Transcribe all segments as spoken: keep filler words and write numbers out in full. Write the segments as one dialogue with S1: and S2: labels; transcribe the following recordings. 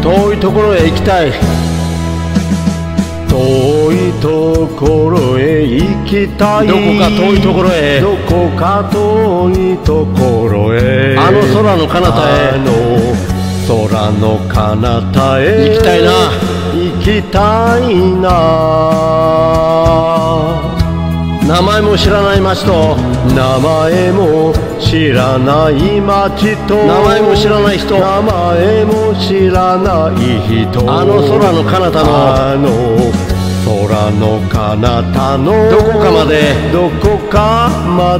S1: 遠いところへ行きたい。
S2: 遠いところへ行きたい。
S1: どこか遠いところへ、
S2: どこか遠いところへ、
S1: あの空の彼方へ、
S2: あの空の彼方へ
S1: 行きたいな。
S2: 行きたいな。
S1: 名前も知らない街と、
S2: 名前も知らない街と、
S1: 名前も知らない人、
S2: 名前も知らない人、
S1: あの空の彼方の、
S2: あの空の彼方の
S1: どこかまで、
S2: どこかま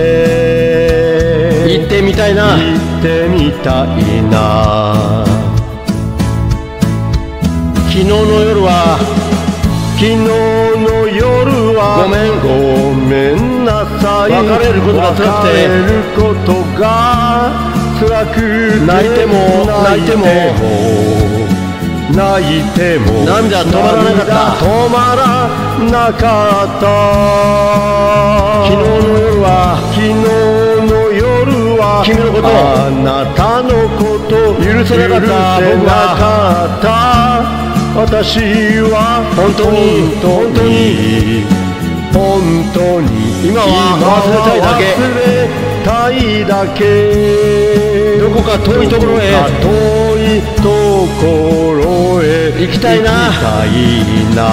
S2: で
S1: 行ってみたいな。
S2: 行ってみたいな。
S1: 昨日の夜は、
S2: 昨日の夜は
S1: ごめん
S2: ごめんなさい。
S1: 別れることが辛くて、
S2: 別れることが辛くて、
S1: 泣いても泣いても
S2: 泣いても
S1: 涙止まらなかった。
S2: 止まらなかった。
S1: 昨日の夜は、
S2: 昨日の夜は
S1: 君のこと、
S2: あなたのこと
S1: 許せなかった。
S2: 許せなかった。私は
S1: 本当に
S2: 本当に本当に
S1: 今は忘れたいだけ、
S2: 忘れたいだけ。
S1: どこか遠いところへ、
S2: どこか遠いところへ
S1: 行きたいな。
S2: 行きたいな。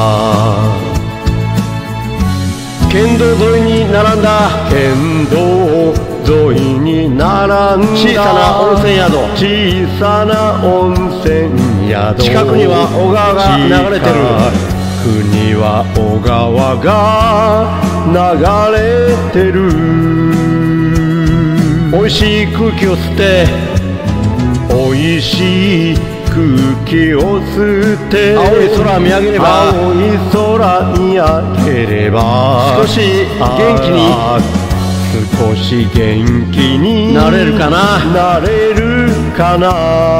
S1: 県道沿いに並んだ
S2: 県道沿いに並んだ
S1: 小さな温泉宿、
S2: 小さな温泉宿、
S1: 近くには小川が流れてる。
S2: 近くには小川が流れてる。
S1: 美味しい空気を吸って、
S2: 美味しい空気を吸って
S1: 青い空見上げれば、
S2: 青い空見上げれば
S1: 少し元気に
S2: 少し元気に
S1: なれるかな。
S2: なれるかな。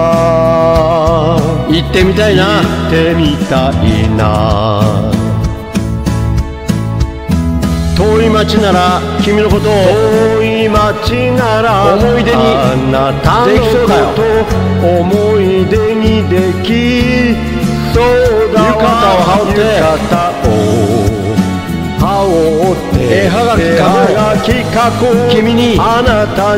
S1: 行ってみたいな。
S2: 行ってみたいな。
S1: 遠い街なら君のことを、
S2: 遠い街なら
S1: 思い出に
S2: あなたの
S1: できそうだよ。
S2: こと思い出にできそうだわ。
S1: 浴衣を羽織って、
S2: 浴衣を羽織って、
S1: 絵はがき書こう。
S2: 絵はがき書こう。
S1: 君に、
S2: あなた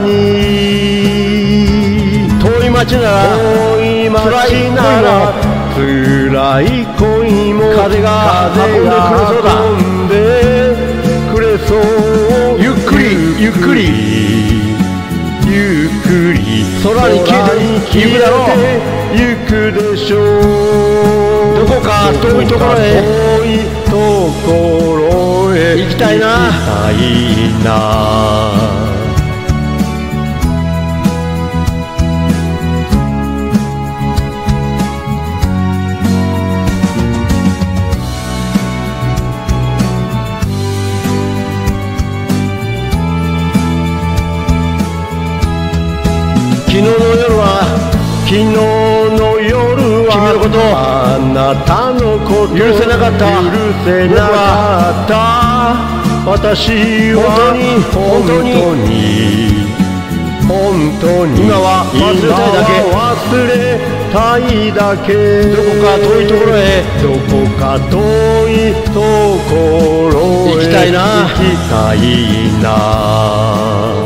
S2: に。
S1: 遠い街なら
S2: 遠い街なら辛い恋も
S1: 風が運んでくれそうだ。
S2: 運んでくれそう。
S1: ゆっくりゆっくり
S2: ゆっくり
S1: 空に消えていくだろう。
S2: ゆくでしょう。
S1: どこか遠いところへ、
S2: 遠いところへ
S1: 行きたいな。
S2: 行きたいな。
S1: 昨日の夜は、
S2: 昨日の夜は
S1: 君のこと、
S2: あなたのこと
S1: 許せなかった。
S2: 許せなかった。私は
S1: 本当に
S2: 本当に本当に
S1: 今は忘れたいだけ、
S2: 今は忘れたいだけ。
S1: どこか遠いところへ、
S2: どこか遠いところへ
S1: 行きたいな。
S2: 行きたいな。